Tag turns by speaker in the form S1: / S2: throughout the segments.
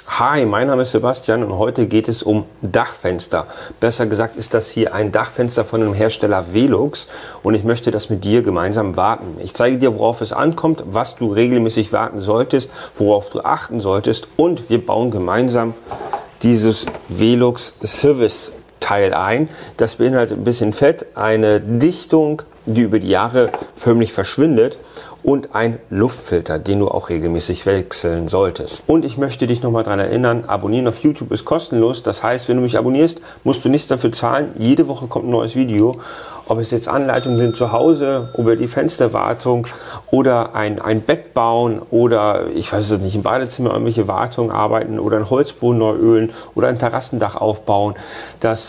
S1: Hi, mein Name ist Sebastian und heute geht es um Dachfenster. Besser gesagt ist das hier ein Dachfenster von dem Hersteller Velux und ich möchte das mit dir gemeinsam warten. Ich zeige dir, worauf es ankommt, was du regelmäßig warten solltest, worauf du achten solltest und wir bauen gemeinsam dieses Velux Service Teil ein. Das beinhaltet ein bisschen Fett, eine Dichtung, die über die Jahre förmlich verschwindet und ein Luftfilter, den du auch regelmäßig wechseln solltest. Und ich möchte dich nochmal daran erinnern, abonnieren auf YouTube ist kostenlos. Das heißt, wenn du mich abonnierst, musst du nichts dafür zahlen. Jede Woche kommt ein neues Video. Ob es jetzt Anleitungen sind zu Hause, über die Fensterwartung oder ein Bett bauen oder, ich weiß es nicht, im Badezimmer irgendwelche Wartungen arbeiten oder ein Holzboden neu ölen oder ein Terrassendach aufbauen. Das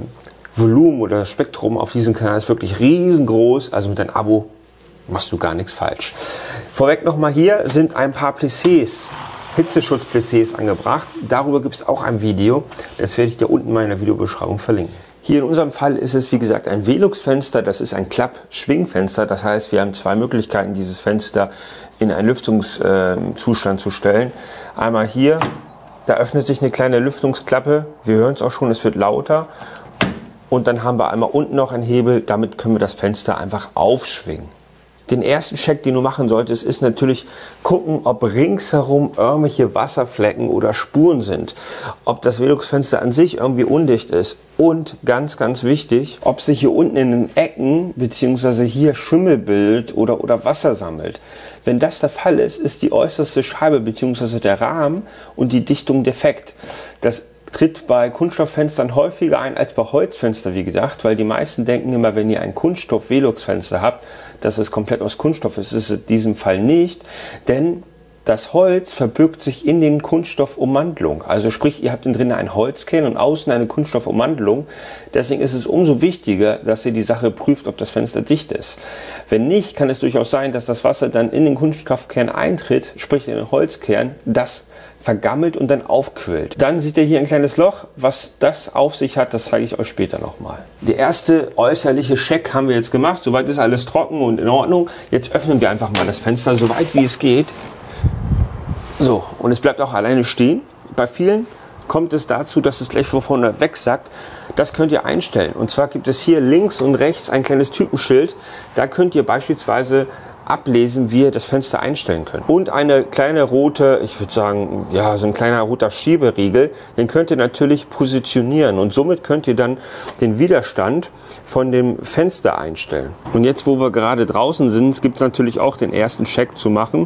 S1: Volumen oder das Spektrum auf diesem Kanal ist wirklich riesengroß. Also mit deinem Abo machst du gar nichts falsch. Vorweg nochmal, hier sind ein paar Plissés, Hitzeschutz-Plissés angebracht. Darüber gibt es auch ein Video. Das werde ich dir unten in meiner Videobeschreibung verlinken. Hier in unserem Fall ist es wie gesagt ein Velux-Fenster. Das ist ein Klapp-Schwingfenster. Das heißt, wir haben zwei Möglichkeiten, dieses Fenster in einen Lüftungszustand zu stellen. Einmal hier, da öffnet sich eine kleine Lüftungsklappe. Wir hören es auch schon, es wird lauter. Und dann haben wir einmal unten noch einen Hebel. Damit können wir das Fenster einfach aufschwingen. Den ersten Check, den du machen solltest, ist natürlich gucken, ob ringsherum irgendwelche Wasserflecken oder Spuren sind. Ob das Velux-Fenster an sich irgendwie undicht ist. Und ganz, ganz wichtig, ob sich hier unten in den Ecken bzw. hier Schimmel bildet oder Wasser sammelt. Wenn das der Fall ist, ist die äußerste Scheibe bzw. der Rahmen und die Dichtung defekt. Das tritt bei Kunststofffenstern häufiger ein als bei Holzfenster, wie gedacht, weil die meisten denken immer, wenn ihr ein Kunststoff-Velux-Fenster habt, dass es komplett aus Kunststoff ist. Das ist in diesem Fall nicht, denn das Holz verbirgt sich in den Kunststoffummantelung. Also sprich, ihr habt innen drin ein Holzkern und außen eine Kunststoffummantelung. Deswegen ist es umso wichtiger, dass ihr die Sache prüft, ob das Fenster dicht ist. Wenn nicht, kann es durchaus sein, dass das Wasser dann in den Kunststoffkern eintritt, sprich in den Holzkern, das vergammelt und dann aufquillt. Dann seht ihr hier ein kleines Loch. Was das auf sich hat, das zeige ich euch später nochmal. Der erste äußerliche Check haben wir jetzt gemacht. Soweit ist alles trocken und in Ordnung. Jetzt öffnen wir einfach mal das Fenster, so weit wie es geht. So, und es bleibt auch alleine stehen. Bei vielen kommt es dazu, dass es gleich von vorne wegsackt. Das könnt ihr einstellen. Und zwar gibt es hier links und rechts ein kleines Typenschild. Da könnt ihr beispielsweise ablesen, wie ihr das Fenster einstellen könnt. Und eine kleine rote, ich würde sagen, ja, so ein kleiner roter Schieberiegel, den könnt ihr natürlich positionieren und somit könnt ihr dann den Widerstand von dem Fenster einstellen. Und jetzt, wo wir gerade draußen sind, gibt es natürlich auch den ersten Check zu machen.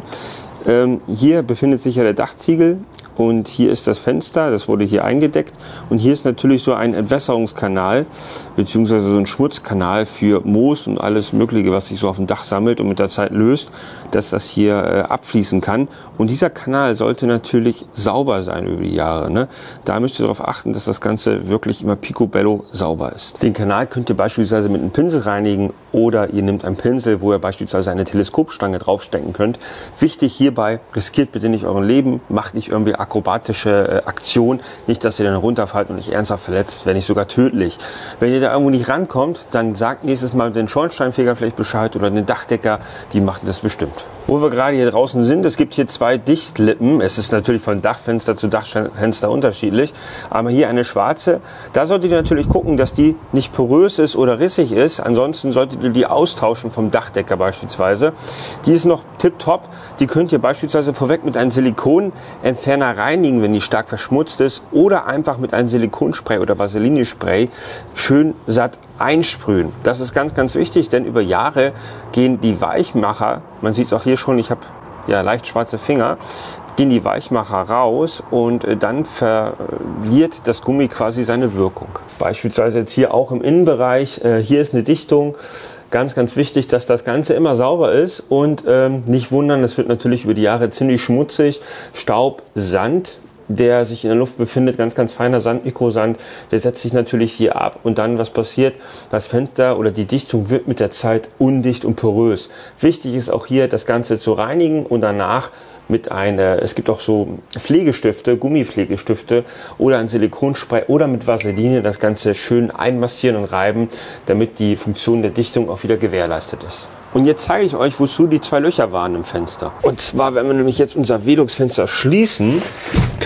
S1: Hier befindet sich ja der Dachziegel und hier ist das Fenster, das wurde hier eingedeckt und hier ist natürlich so ein Entwässerungskanal bzw. so ein Schmutzkanal für Moos und alles Mögliche, was sich so auf dem Dach sammelt und mit der Zeit löst, dass das hier abfließen kann. Und dieser Kanal sollte natürlich sauber sein über die Jahre, ne? Da müsst ihr darauf achten, dass das Ganze wirklich immer picobello sauber ist. Den Kanal könnt ihr beispielsweise mit einem Pinsel reinigen oder ihr nehmt einen Pinsel, wo ihr beispielsweise eine Teleskopstange draufstecken könnt. Wichtig hierbei, riskiert bitte nicht euren Leben, macht nicht irgendwie akrobatische Aktion, nicht, dass ihr dann runterfallt und euch ernsthaft verletzt, wenn nicht sogar tödlich. Wenn ihr da irgendwo nicht rankommt, dann sagt nächstes Mal den Schornsteinfeger vielleicht Bescheid oder den Dachdecker, die machen das bestimmt. Wo wir gerade hier draußen sind, es gibt hier zwei Dichtlippen. Es ist natürlich von Dachfenster zu Dachfenster unterschiedlich, aber hier eine schwarze. Da solltet ihr natürlich gucken, dass die nicht porös ist oder rissig ist. Ansonsten solltet ihr die austauschen vom Dachdecker beispielsweise. Die ist noch tipptopp. Die könnt ihr beispielsweise vorweg mit einem Silikonentferner reinigen, wenn die stark verschmutzt ist, oder einfach mit einem Silikonspray oder Vaseline-Spray schön satt einsprühen. Das ist ganz, ganz wichtig, denn über Jahre gehen die Weichmacher, man sieht es auch hier schon, ich habe ja leicht schwarze Finger, gehen die Weichmacher raus und dann verliert das Gummi quasi seine Wirkung. Beispielsweise jetzt hier auch im Innenbereich, hier ist eine Dichtung. Ganz, ganz wichtig, dass das Ganze immer sauber ist und nicht wundern, es wird natürlich über die Jahre ziemlich schmutzig. Staub, Sand, der sich in der Luft befindet, ganz, ganz feiner Sand, Mikrosand, der setzt sich natürlich hier ab und dann, was passiert? Das Fenster oder die Dichtung wird mit der Zeit undicht und porös. Wichtig ist auch hier, das Ganze zu reinigen und danach mit es gibt auch so Pflegestifte, Gummipflegestifte oder ein Silikonspray oder mit Vaseline das Ganze schön einmassieren und reiben, damit die Funktion der Dichtung auch wieder gewährleistet ist. Und jetzt zeige ich euch, wozu die zwei Löcher waren im Fenster. Und zwar, wenn wir nämlich jetzt unser Velux-Fenster schließen,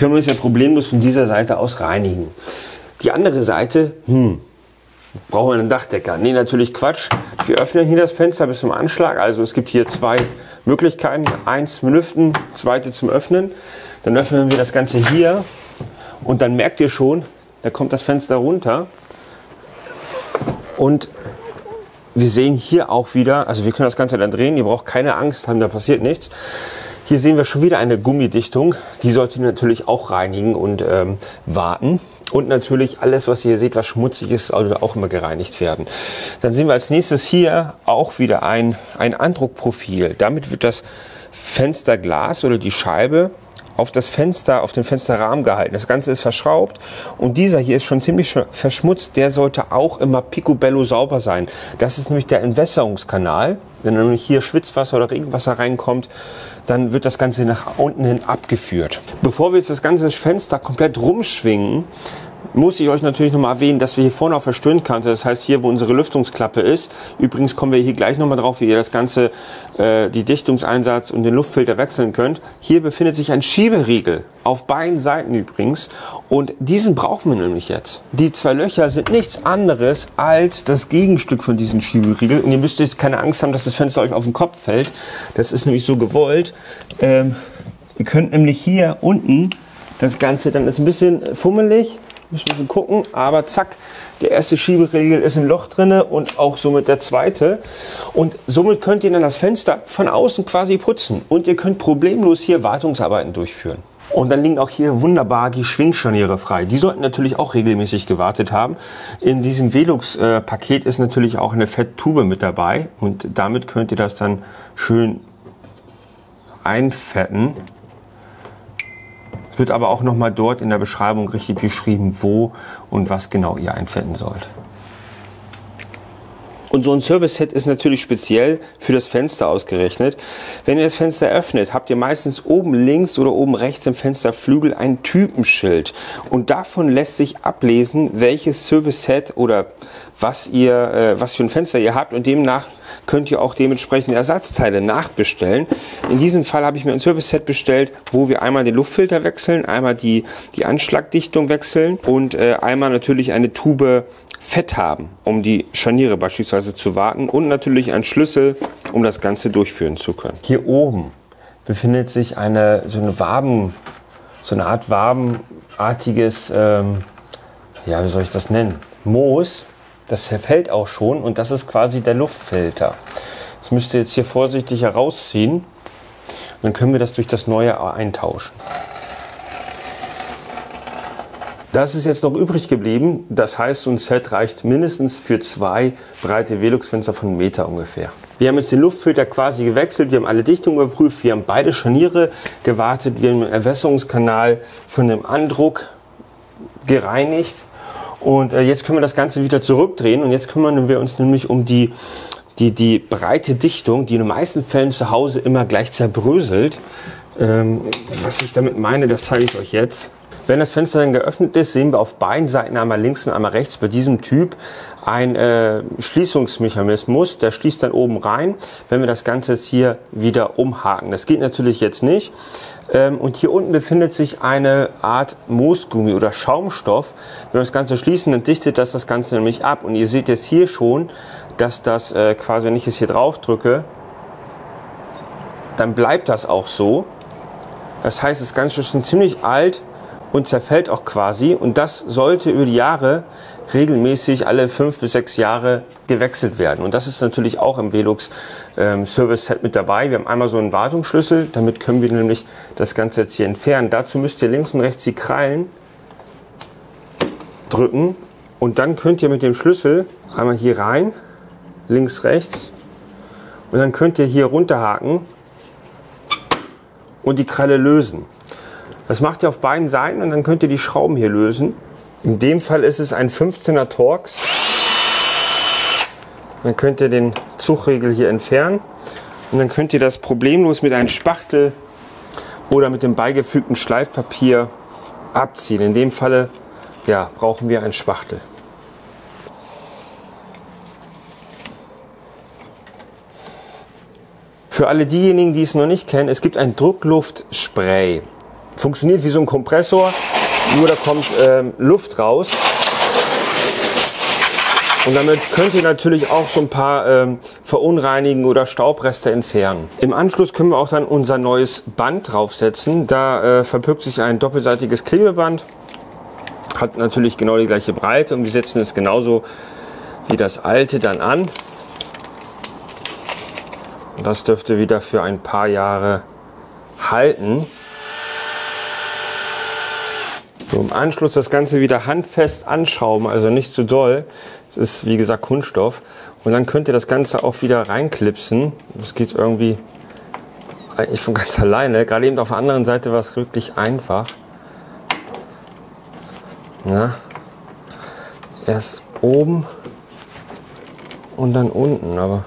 S1: können wir es ja problemlos von dieser Seite aus reinigen. Die andere Seite, brauchen wir einen Dachdecker? Nee, natürlich Quatsch. Wir öffnen hier das Fenster bis zum Anschlag. Also es gibt hier zwei Möglichkeiten. Eins zum Lüften, zweite zum Öffnen. Dann öffnen wir das Ganze hier und dann merkt ihr schon, da kommt das Fenster runter. Und wir sehen hier auch wieder, also wir können das Ganze dann drehen, ihr braucht keine Angst haben, da passiert nichts. Hier sehen wir schon wieder eine Gummidichtung, die sollte natürlich auch reinigen und warten. Und natürlich alles, was ihr hier seht, was schmutzig ist, sollte auch immer gereinigt werden. Dann sehen wir als nächstes hier auch wieder ein Andruckprofil. Damit wird das Fensterglas oder die Scheibe auf das Fenster, auf den Fensterrahmen gehalten. Das Ganze ist verschraubt und dieser hier ist schon ziemlich verschmutzt. Der sollte auch immer picobello sauber sein. Das ist nämlich der Entwässerungskanal. Wenn nämlich hier Schwitzwasser oder Regenwasser reinkommt, dann wird das Ganze nach unten hin abgeführt. Bevor wir jetzt das ganze Fenster komplett rumschwingen, muss ich euch natürlich nochmal erwähnen, dass wir hier vorne auf der Stirnkante, das heißt hier, wo unsere Lüftungsklappe ist, übrigens kommen wir hier gleich nochmal drauf, wie ihr das Ganze, die Dichtungseinsatz und den Luftfilter wechseln könnt. Hier befindet sich ein Schieberiegel, auf beiden Seiten übrigens, und diesen brauchen wir nämlich jetzt. Die zwei Löcher sind nichts anderes als das Gegenstück von diesem Schieberiegel und ihr müsst jetzt keine Angst haben, dass das Fenster euch auf den Kopf fällt. Das ist nämlich so gewollt. Ihr könnt nämlich hier unten das Ganze, dann ist ein bisschen fummelig, müssen wir gucken, aber zack, der erste Schieberiegel ist im Loch drinne und auch somit der zweite. Und somit könnt ihr dann das Fenster von außen quasi putzen und ihr könnt problemlos hier Wartungsarbeiten durchführen. Und dann liegen auch hier wunderbar die Schwingscharniere frei. Die sollten natürlich auch regelmäßig gewartet haben. In diesem Velux-Paket ist natürlich auch eine Fetttube mit dabei und damit könnt ihr das dann schön einfetten. Es wird aber auch nochmal dort in der Beschreibung richtig beschrieben, wo und was genau ihr einfetten sollt. Und so ein Service-Set ist natürlich speziell für das Fenster ausgerechnet. Wenn ihr das Fenster öffnet, habt ihr meistens oben links oder oben rechts im Fensterflügel ein Typenschild. Und davon lässt sich ablesen, welches Service-Set oder was für ein Fenster ihr habt. Und demnach könnt ihr auch dementsprechend Ersatzteile nachbestellen. In diesem Fall habe ich mir ein Service-Set bestellt, wo wir einmal den Luftfilter wechseln, einmal die Anschlagdichtung wechseln und einmal natürlich eine Tube Fett haben, um die Scharniere beispielsweise zu warten und natürlich einen Schlüssel, um das Ganze durchführen zu können. Hier oben befindet sich so eine Art wabenartiges, wie soll ich das nennen? Moos. Das zerfällt auch schon und das ist quasi der Luftfilter. Das müsst ihr jetzt hier vorsichtig herausziehen und dann können wir das durch das neue eintauschen. Das ist jetzt noch übrig geblieben, das heißt, so ein Set reicht mindestens für 2 breite Velux-Fenster von 1 Meter ungefähr. Wir haben jetzt den Luftfilter quasi gewechselt, wir haben alle Dichtungen überprüft, wir haben beide Scharniere gewartet, wir haben den Erwässerungskanal von dem Andruck gereinigt und jetzt können wir das Ganze wieder zurückdrehen und jetzt kümmern wir uns nämlich um die breite Dichtung, die in den meisten Fällen zu Hause immer gleich zerbröselt. Was ich damit meine, das zeige ich euch jetzt. Wenn das Fenster dann geöffnet ist, sehen wir auf beiden Seiten, einmal links und einmal rechts, bei diesem Typ ein Schließungsmechanismus. Der schließt dann oben rein, wenn wir das Ganze jetzt hier wieder umhaken. Das geht natürlich jetzt nicht. Und hier unten befindet sich eine Art Moosgummi oder Schaumstoff. Wenn wir das Ganze schließen, dann dichtet das Ganze nämlich ab. Und ihr seht jetzt hier schon, dass das quasi, wenn ich es hier drauf drücke, dann bleibt das auch so. Das heißt, das Ganze ist schon ziemlich alt und zerfällt auch quasi und das sollte über die Jahre regelmäßig alle 5 bis 6 Jahre gewechselt werden. Und das ist natürlich auch im Velux Service Set mit dabei. Wir haben einmal so einen Wartungsschlüssel, damit können wir nämlich das Ganze jetzt hier entfernen. Dazu müsst ihr links und rechts die Krallen drücken und dann könnt ihr mit dem Schlüssel einmal hier rein, links, rechts und dann könnt ihr hier runterhaken und die Kralle lösen. Das macht ihr auf beiden Seiten und dann könnt ihr die Schrauben hier lösen. In dem Fall ist es ein 15er Torx. Dann könnt ihr den Zugriegel hier entfernen und dann könnt ihr das problemlos mit einem Spachtel oder mit dem beigefügten Schleifpapier abziehen. In dem Falle brauchen wir einen Spachtel. Für alle diejenigen, die es noch nicht kennen, es gibt ein Druckluftspray Funktioniert wie so ein Kompressor, nur da kommt Luft raus. Und damit könnt ihr natürlich auch so ein paar verunreinigen oder Staubreste entfernen. Im Anschluss können wir auch dann unser neues Band draufsetzen. Da verbirgt sich ein doppelseitiges Klebeband. Hat natürlich genau die gleiche Breite und wir setzen es genauso wie das alte dann an. Und das dürfte wieder für ein paar Jahre halten. So, im Anschluss das Ganze wieder handfest anschrauben, also nicht zu doll. Es ist wie gesagt Kunststoff. Und dann könnt ihr das Ganze auch wieder reinklipsen. Das geht irgendwie eigentlich von ganz alleine. Gerade eben auf der anderen Seite war es wirklich einfach. Ja. Erst oben und dann unten, aber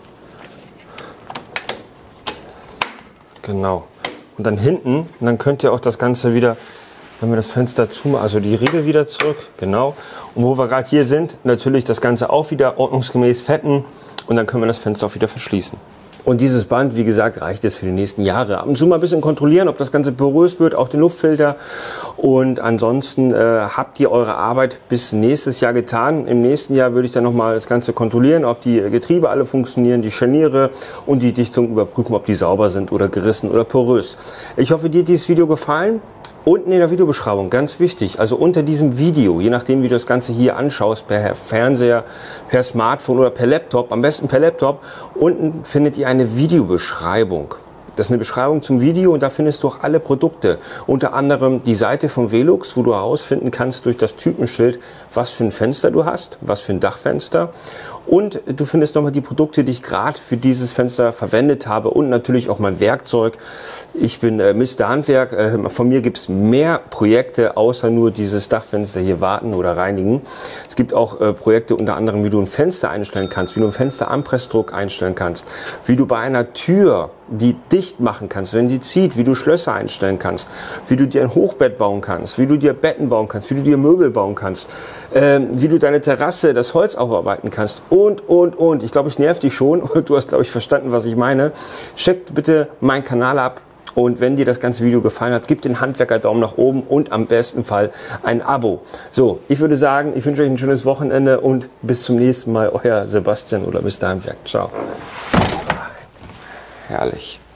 S1: genau. Und dann hinten, und dann könnt ihr auch das Ganze wieder, wenn wir das Fenster zumachen, also die Riegel wieder zurück, genau. Und wo wir gerade hier sind, natürlich das Ganze auch wieder ordnungsgemäß fetten und dann können wir das Fenster auch wieder verschließen. Und dieses Band, wie gesagt, reicht es für die nächsten Jahre. Ab und zu mal ein bisschen kontrollieren, ob das Ganze porös wird, auch den Luftfilter. Und ansonsten habt ihr eure Arbeit bis nächstes Jahr getan. Im nächsten Jahr würde ich dann nochmal das Ganze kontrollieren, ob die Getriebe alle funktionieren, die Scharniere und die Dichtung überprüfen, ob die sauber sind oder gerissen oder porös. Ich hoffe, dir hat dieses Video gefallen. Unten in der Videobeschreibung, ganz wichtig, also unter diesem Video, je nachdem wie du das Ganze hier anschaust, per Fernseher, per Smartphone oder per Laptop, am besten per Laptop, unten findet ihr eine Videobeschreibung. Das ist eine Beschreibung zum Video und da findest du auch alle Produkte. Unter anderem die Seite von Velux, wo du herausfinden kannst durch das Typenschild, was für ein Fenster du hast, was für ein Dachfenster. Und du findest nochmal die Produkte, die ich gerade für dieses Fenster verwendet habe und natürlich auch mein Werkzeug. Ich bin Mr. Handwerk. Von mir gibt es mehr Projekte, außer nur dieses Dachfenster hier warten oder reinigen. Es gibt auch Projekte unter anderem, wie du ein Fenster einstellen kannst, wie du einen Fensteranpressdruck einstellen kannst, wie du bei einer Tür die dicht machen kannst, wenn die zieht, wie du Schlösser einstellen kannst, wie du dir ein Hochbett bauen kannst, wie du dir Betten bauen kannst, wie du dir Möbel bauen kannst, wie du deine Terrasse, das Holz aufarbeiten kannst und. Ich glaube, ich nerv dich schon und du hast, glaube ich, verstanden, was ich meine. Checkt bitte meinen Kanal ab und wenn dir das ganze Video gefallen hat, gib den Handwerker Daumen nach oben und am besten Fall ein Abo. So, ich würde sagen, ich wünsche euch ein schönes Wochenende und bis zum nächsten Mal, euer Sebastian oder Mr. Handwerk. Ciao. Herrlich.